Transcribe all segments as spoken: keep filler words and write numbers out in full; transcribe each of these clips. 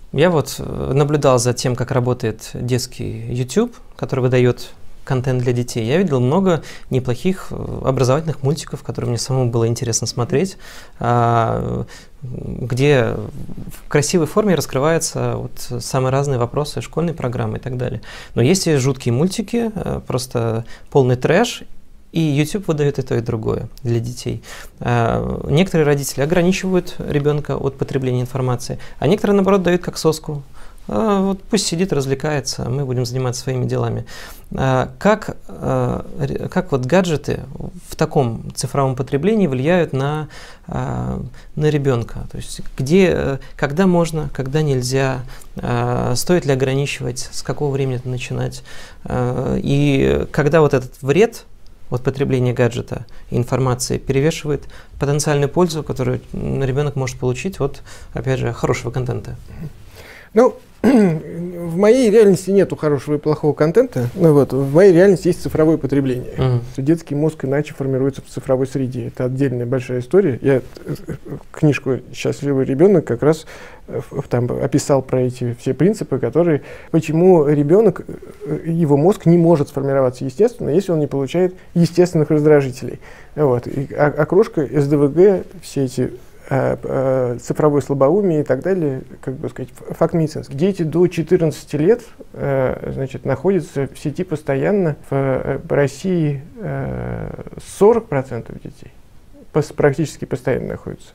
Я вот наблюдал за тем, как работает детский YouTube, который выдает контент для детей. Я видел много неплохих образовательных мультиков, которые мне самому было интересно смотреть, где в красивой форме раскрываются вот самые разные вопросы школьной программы и так далее. Но есть и жуткие мультики, просто полный трэш, и YouTube выдает и то, и другое для детей. Некоторые родители ограничивают ребенка от потребления информации, а некоторые, наоборот, дают как соску. Вот пусть сидит, развлекается, мы будем заниматься своими делами. Как, как вот гаджеты в таком цифровом потреблении влияют на, на ребенка? То есть где, когда можно, когда нельзя, стоит ли ограничивать, с какого времени это начинать? И когда вот этот вред от потребления гаджета и информации перевешивает потенциальную пользу, которую ребенок может получить от, опять же, хорошего контента? Ну, в моей реальности нету хорошего и плохого контента. Ну, вот, в моей реальности есть цифровое потребление. Uh-huh. Детский мозг иначе формируется в цифровой среде. Это отдельная большая история. Я книжку «Счастливый ребенок» как раз там описал про эти все принципы, которые, почему ребенок, его мозг не может сформироваться естественно, если он не получает естественных раздражителей. Вот. И окружка, эс дэ вэ гэ, все эти цифровое слабоумие и так далее, как бы сказать, факт медицинский. Дети до четырнадцати лет, значит, находятся в сети постоянно. В России сорок процентов детей практически постоянно находятся.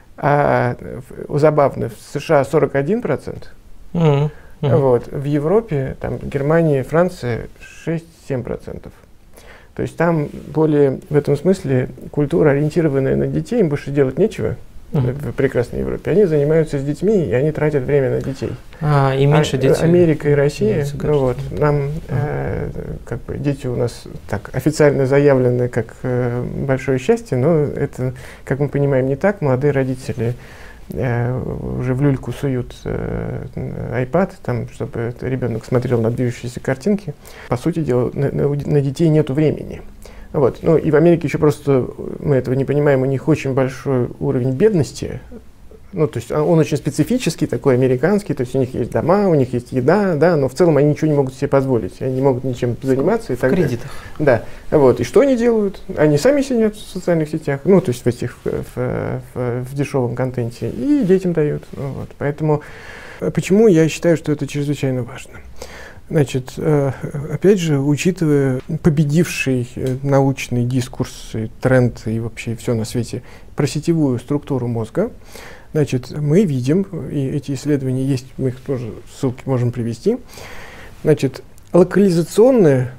А забавно, в США сорок один процент. Mm-hmm. Mm-hmm. Вот. В Европе, там, Германия, Франция шесть-семь процентов. То есть там более, в этом смысле, культура, ориентированная на детей, им больше делать нечего. Uh-huh. В прекрасной Европе. Они занимаются с детьми, и они тратят время на детей. А, и меньше а, детей. Америка и Россия, ну, вот, нам, uh-huh. э, как бы, дети у нас так официально заявлены как э, большое счастье, но это, как мы понимаем, не так. Молодые родители э, уже в люльку суют э, iPad, там, чтобы ребенок смотрел на движущиеся картинки. По сути дела, на, на, на детей нету времени. Вот. Ну, и в Америке еще просто, мы этого не понимаем, у них очень большой уровень бедности. Ну, то есть он очень специфический, такой американский, то есть у них есть дома, у них есть еда, да, но в целом они ничего не могут себе позволить, они не могут ничем заниматься. И так в кредитах. Да. Вот. И что они делают? Они сами сидят в социальных сетях, ну, то есть в этих, в, в, в, в дешевом контенте, и детям дают. Ну, вот. Поэтому, почему я считаю, что это чрезвычайно важно? Значит, опять же, учитывая победивший научный дискурс, и тренд и вообще все на свете про сетевую структуру мозга, значит, мы видим, и эти исследования есть, мы их тоже ссылки можем привести, значит, локализационные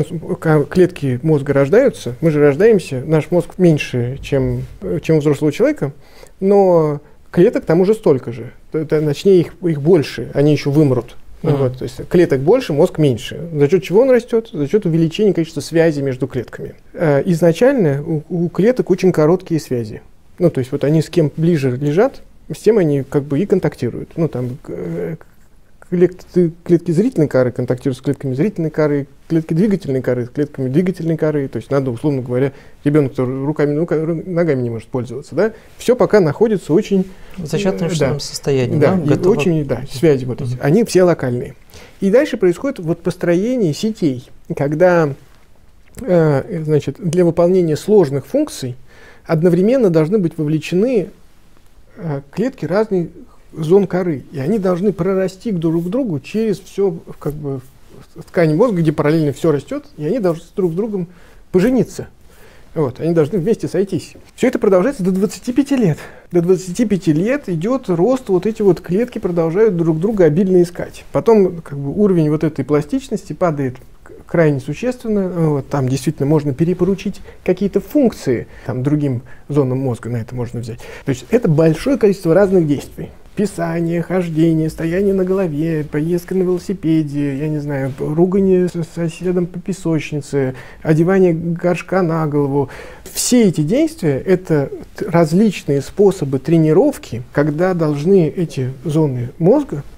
клетки мозга рождаются, мы же рождаемся, наш мозг меньше, чем, чем у взрослого человека, но клеток там уже столько же, точнее их, их больше, они еще вымрут. Uh-huh. Вот, то есть клеток больше, мозг меньше. За счет чего он растет? За счет увеличения количества связей между клетками. Э, изначально у, у клеток очень короткие связи. Ну, то есть вот они с кем ближе лежат, с тем они как бы и контактируют. Ну, там э, клетки, клетки зрительной коры контактируют с клетками зрительной коры, клетки двигательной коры с клетками двигательной коры. То есть надо, условно говоря, ребенок, который руками, ногами не может пользоваться, да, все пока находится очень... В зачаточном да, состоянии, да, да? И очень, да, связи вот эти, uh-huh. они все локальные. И дальше происходит вот построение сетей, когда, э, значит, для выполнения сложных функций одновременно должны быть вовлечены э, клетки разных зон коры, и они должны прорасти друг к другу через все, как бы, ткань мозга, где параллельно все растет, и они должны друг с другом пожениться. Вот, они должны вместе сойтись. Все это продолжается до двадцати пяти лет. До двадцати пяти лет идет рост, вот эти вот клетки продолжают друг друга обильно искать. Потом как бы, уровень вот этой пластичности падает крайне существенно. Вот, там действительно можно перепоручить какие-то функции там, другим зонам мозга, на это можно взять. То есть это большое количество разных действий. Писание, хождение, стояние на голове, поездка на велосипеде, я не знаю, ругание с соседом по песочнице, одевание горшка на голову. Все эти действия – это различные способы тренировки, когда должны эти зоны мозга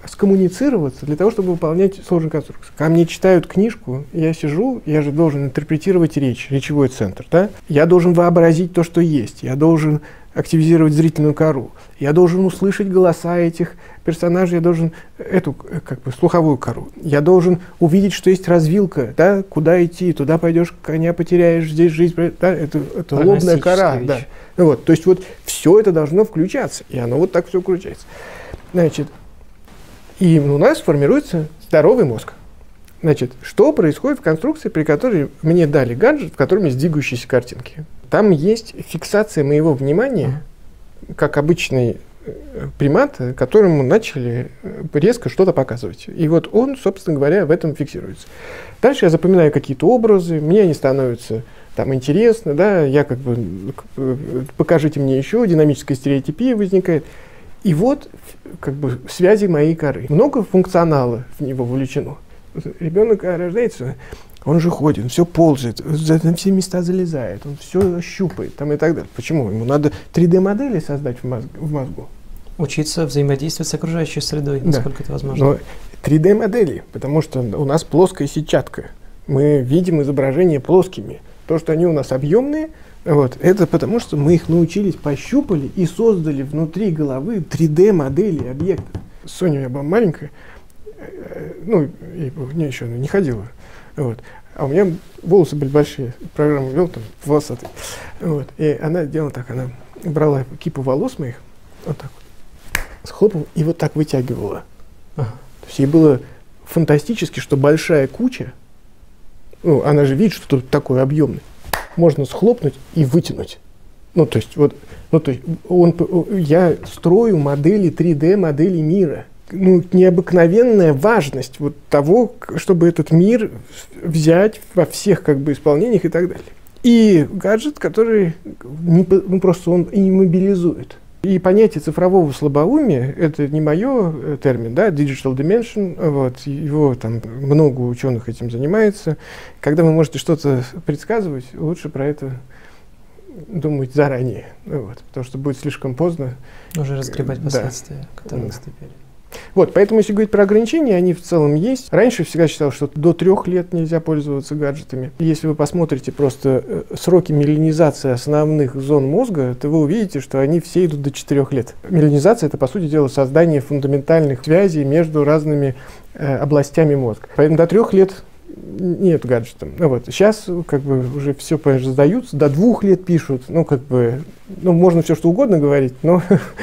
скоммуницироваться для того, чтобы выполнять сложные конструкции. Когда мне читают книжку, я сижу, я же должен интерпретировать речь, речевой центр, да? Я должен вообразить то, что есть, я должен активизировать зрительную кору, я должен услышать голоса этих персонажей, я должен эту, как бы, слуховую кору, я должен увидеть, что есть развилка, да? Куда идти, туда пойдешь, коня потеряешь, здесь жизнь, да? Это, это лобная кора, да. Вот, то есть вот все это должно включаться, и оно вот так все включается. Значит, и у нас формируется здоровый мозг. Значит, что происходит в конструкции, при которой мне дали гаджет, в котором есть двигающиеся картинки? Там есть фиксация моего внимания, как обычный примат, которому начали резко что-то показывать. И вот он, собственно говоря, в этом фиксируется. Дальше я запоминаю какие-то образы, мне они становятся там интересны, да, я как бы, покажите мне еще, динамическая стереотипия возникает. И вот как бы связи моей коры. Много функционала в него вовлечено. Ребенок рождается, он же ходит, он все ползает, на все места залезает, он все щупает там и так далее. Почему? Ему надо три дэ модели создать в, мозг, в мозгу. Учиться взаимодействовать с окружающей средой, насколько да. это возможно. Но три дэ модели, потому что у нас плоская сетчатка. Мы видим изображения плоскими. То, что они у нас объемные, вот, это потому, что мы их научились, пощупали и создали внутри головы три дэ модели объектов. Соня у меня была маленькая, ну, и, не, еще не ходила, вот. А у меня волосы были большие, программу вел там волосатый, вот. И она делала так, она брала кипу волос моих, вот так вот, схлопывала и вот так вытягивала. Ага. То есть ей было фантастически, что большая куча, ну, она же видит, что тут такой объемный, можно схлопнуть и вытянуть. Ну, то есть, вот, ну, то есть он, я строю модели три дэ, модели мира. Ну, необыкновенная важность вот того, чтобы этот мир взять во всех как бы исполнениях и так далее. И гаджет, который не, ну, просто он иммобилизует. И понятие цифрового слабоумия, это не мое термин, да, digital dimension, вот, его там много ученых этим занимается. Когда вы можете что-то предсказывать, лучше про это думать заранее, вот, потому что будет слишком поздно. Уже разгребать последствия, да. которые да. наступили. Вот, поэтому, если говорить про ограничения, они в целом есть. Раньше всегда считал, что до трех лет нельзя пользоваться гаджетами. Если вы посмотрите просто сроки миелинизации основных зон мозга, то вы увидите, что они все идут до четырех лет. Миелинизация – это, по сути дела, создание фундаментальных связей между разными э, областями мозга. Поэтому до трех лет нет гаджетов. Ну, вот. Сейчас как бы уже все, конечно, сдаются, до двух лет пишут, ну, как бы, ну, можно все что угодно говорить, но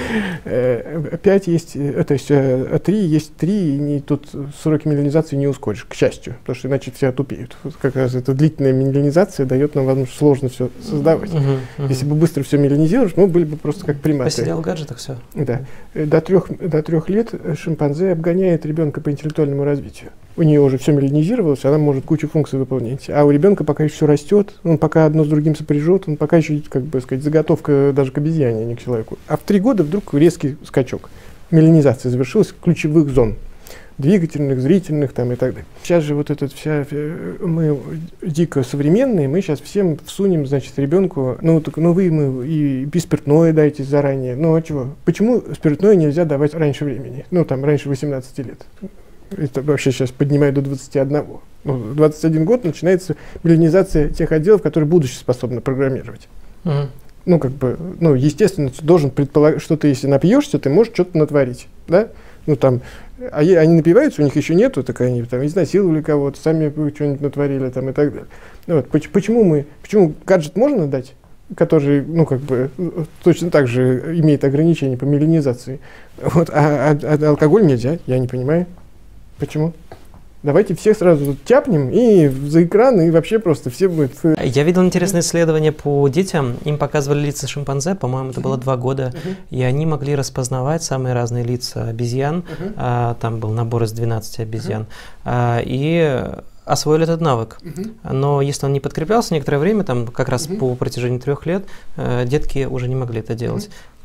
пять есть, то есть три есть три, и не, тут сроки миелинизации не ускоришь, к счастью, потому что иначе все отупеют. Вот как раз эта длительная миелинизация дает нам возможность сложно все создавать. Uh-huh, uh-huh. Если бы быстро все миелинизируешь, мы были бы просто как приматы. Посидел в гаджетах, все. Да. До трех, до трех лет шимпанзе обгоняет ребенка по интеллектуальному развитию. У нее уже все миелинизировалось, она может кучу функций выполнять. А у ребенка пока еще все растет, он пока одно с другим сопряжет, он пока еще, как бы сказать, заготовка даже к обезьяне, а не к человеку. А в три года вдруг резкий скачок. Миелинизация завершилась ключевых зон. Двигательных, зрительных там и так далее. Сейчас же вот этот вся, мы дико современные, мы сейчас всем всунем, значит, ребенку, ну, так, ну вы ему и, и спиртное дайте заранее. Ну, а чего? Почему спиртное нельзя давать раньше времени? Ну, там, раньше восемнадцати лет. Это вообще сейчас поднимает до двадцати одного. Ну, в двадцать один год начинается миелинизация тех отделов, которые будущее способны программировать. Uh-huh. Ну, как бы, ну, естественно, ты должен предполагать, что ты, если напьешься, ты можешь что-то натворить, да? Ну, там, а е- они напиваются, у них еще нету, так они там изнасиловали кого-то, сами что-нибудь натворили там и так далее. Ну, вот, почему мы, почему гаджет можно дать, который, ну, как бы, точно так же имеет ограничения по миелинизации, вот, а, а, а алкоголь нельзя, я не понимаю. Почему? Давайте всех сразу тяпнем и за экран, и вообще просто все будут... Я видел интересное исследование по детям. Им показывали лица шимпанзе, по-моему, это было два года, uh-huh. и они могли распознавать самые разные лица обезьян. Uh-huh. А, там был набор из двенадцати обезьян. Uh-huh. А, и освоили этот навык. Uh-huh. Но если он не подкреплялся некоторое время, там как раз uh-huh. по протяжении трех лет, детки уже не могли это делать. Uh-huh.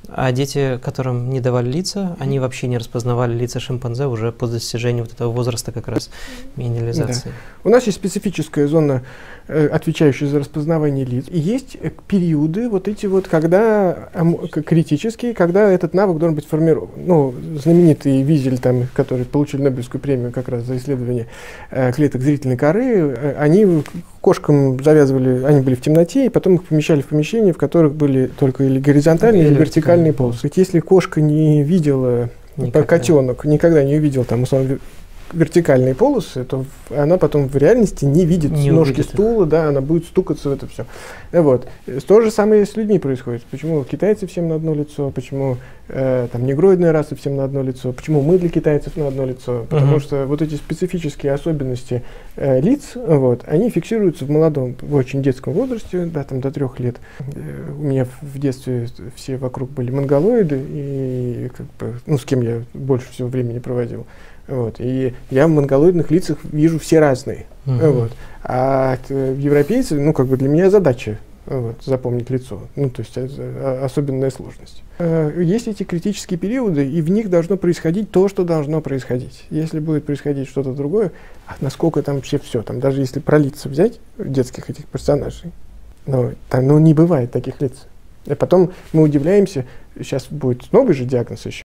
А дети, которым не давали лица, они вообще не распознавали лица шимпанзе уже по достижению вот этого возраста как раз минимализации. Да. У нас есть специфическая зона, отвечающая за распознавание лиц. И есть периоды, вот эти вот, когда критические, когда этот навык должен быть сформирован. Ну, знаменитый Визель, там, который получил Нобелевскую премию как раз за исследование клеток зрительной коры, они кошкам завязывали, они были в темноте, и потом их помещали в помещения, в которых были только или горизонтальные, или вертикальные полосы. Ведь если кошка не видела, никогда. котенок никогда не увидел там, условно, вертикальные полосы, то она потом в реальности не видит не ножки увидит. стула, да, она будет стукаться в это все. Вот. То же самое с людьми происходит. Почему китайцы всем на одно лицо, почему э, там негроидные расы всем на одно лицо, почему мы для китайцев на одно лицо, потому uh-huh. что вот эти специфические особенности э, лиц, вот, они фиксируются в молодом, в очень детском возрасте, да, там до трех лет. Э, у меня в детстве все вокруг были монголоиды, и как бы, ну, с кем я больше всего времени проводил. Вот. И я в монголоидных лицах вижу все разные. Uh-huh. Вот. А европейцы, ну, как бы для меня задача вот, запомнить лицо. Ну, то есть это особенная сложность. Есть эти критические периоды, и в них должно происходить то, что должно происходить. Если будет происходить что-то другое, а насколько там вообще все, там даже если про лица взять детских этих персонажей, ну, там ну, не бывает таких лиц. И потом мы удивляемся, сейчас будет новый же диагноз еще.